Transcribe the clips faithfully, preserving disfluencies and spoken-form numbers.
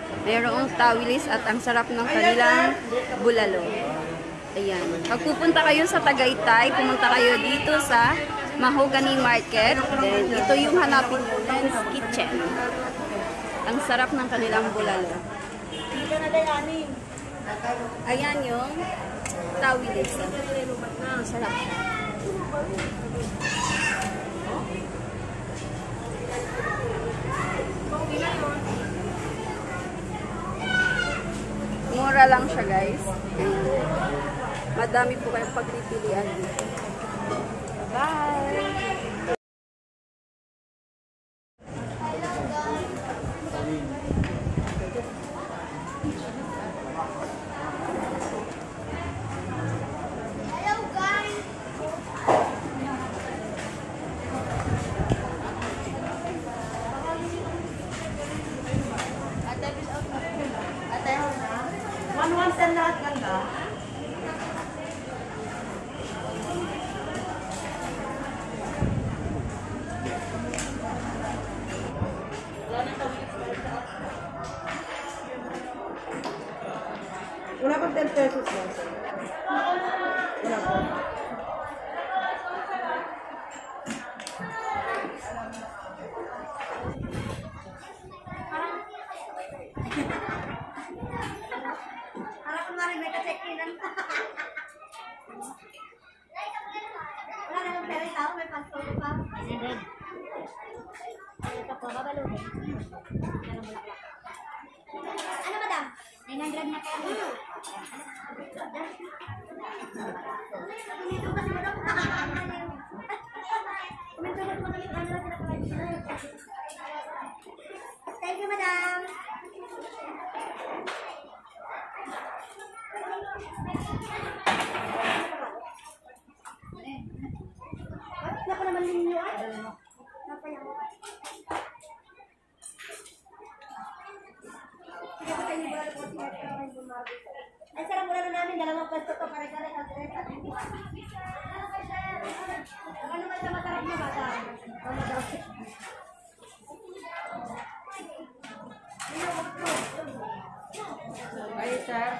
Mayroong tawilis at ang sarap ng kanilang bulalo. Ayan. Pag pupunta kayo sa Tagaytay, pumunta kayo dito sa Mahogany Market. Then, ito yung hanapin mo, Men's Kitchen. Ang sarap ng kanilang bulalo. Ayan yung tawilis. Ang sarap siya. Mura lang siya, guys. Madami po kayong pagpipilian dito. Bye! one ten lahat ganda. Wala pang ten pesos lang. Wala po. Ano madam? nine hundred na kaya. Thank you, madam. Ako naman ninyo ay. Ay, sarap mula na namin, dalawang pwesto to para kare at ano naman sa masarap na bata? Ay, sir.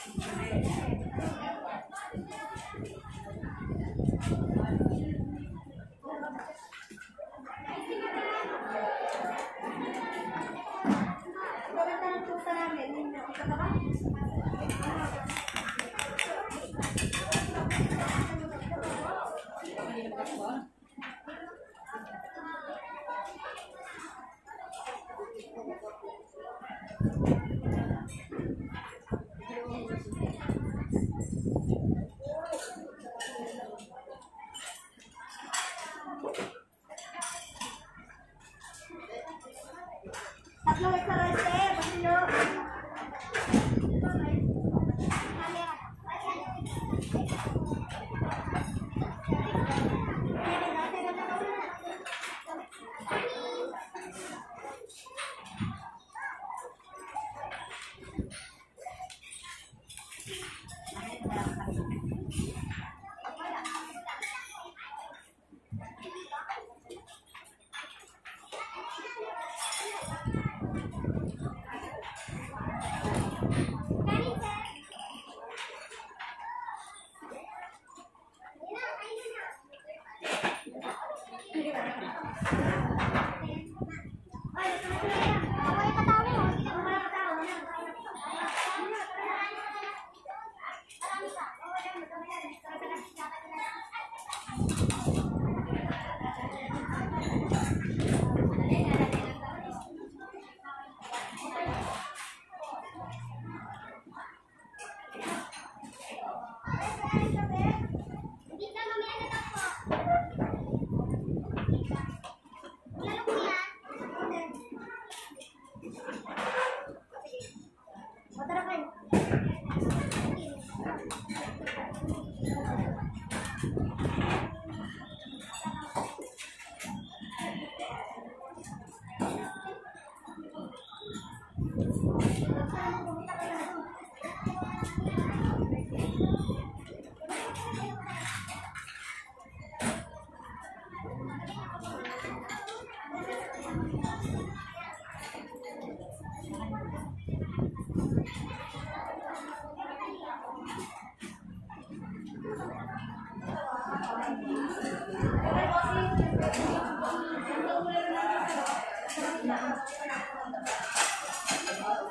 Tatlo restaurante, Basilo.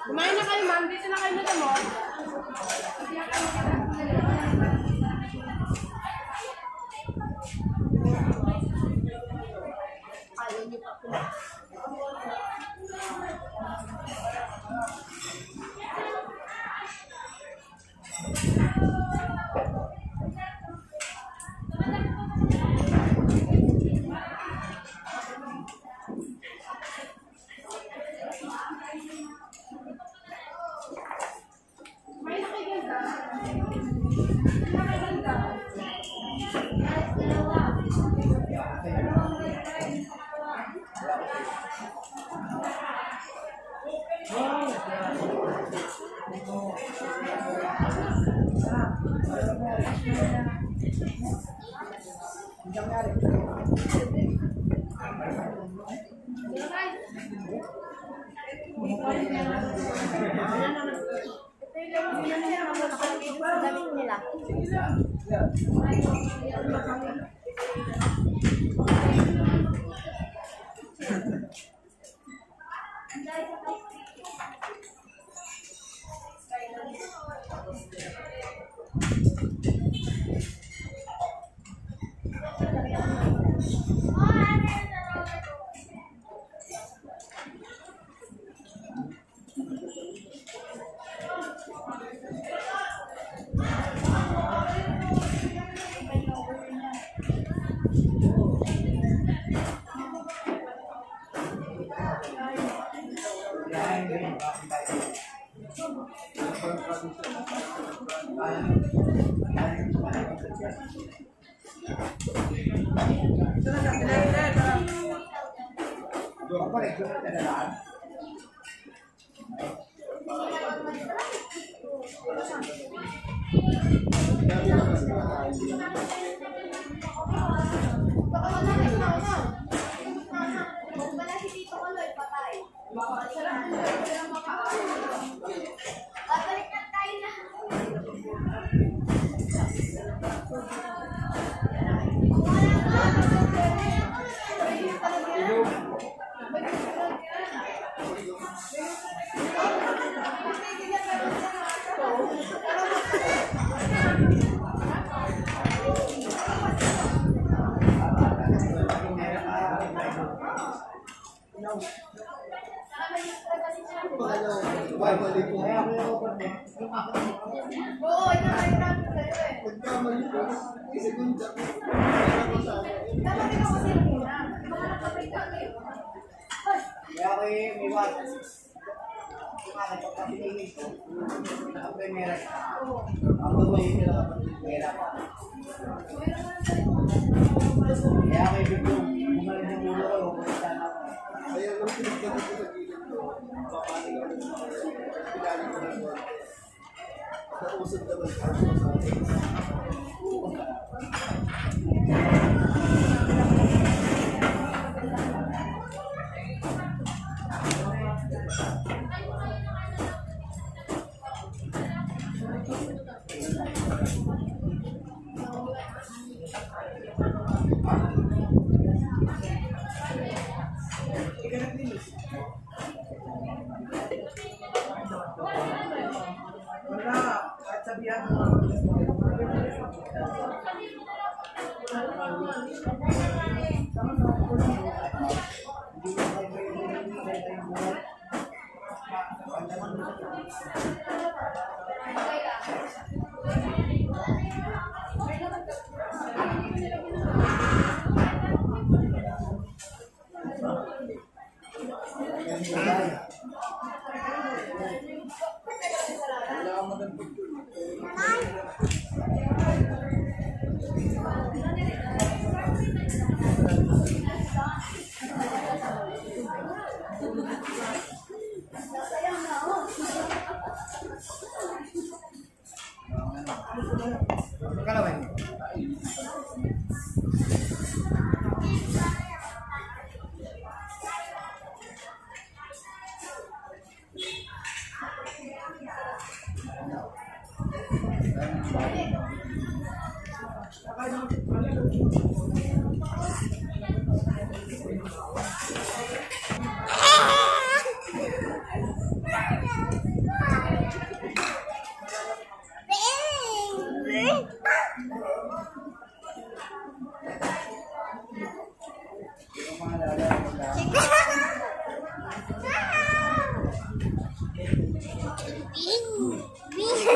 Kumain na kayo, ma'am. Dito na kayo na mo. Ayaw niyo pa po.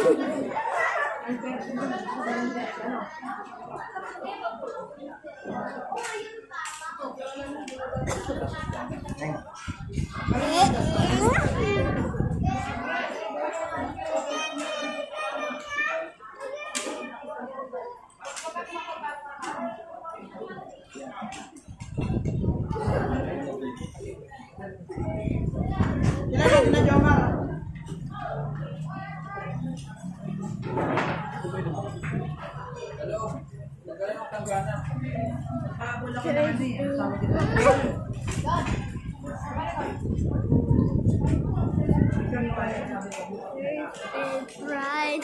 Right.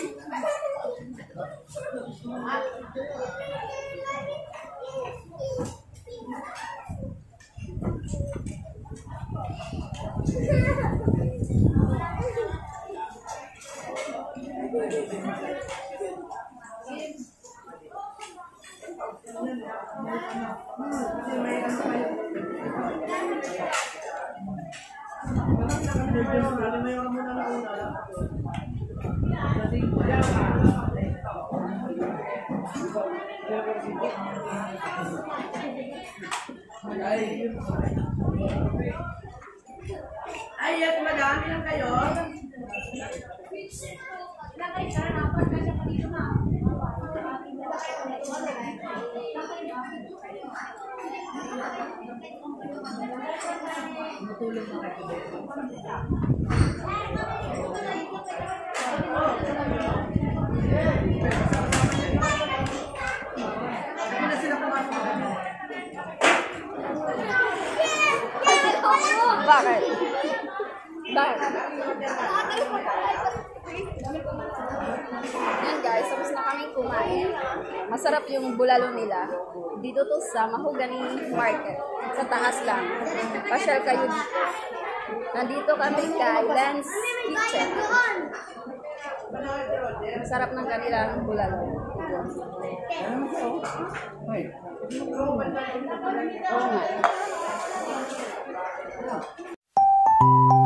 Ay, yes, madami lang kayo. Bakit? Bakit? Yan guys, tapos na kaming kumain. Masarap yung bulalo nila. Dito to sa Mahogany Market. Sa taas lang. Pasyal kayo dito. Nandito kami kay Lens Kitchen. Masarap ng kanilang bulalo. Oo nga.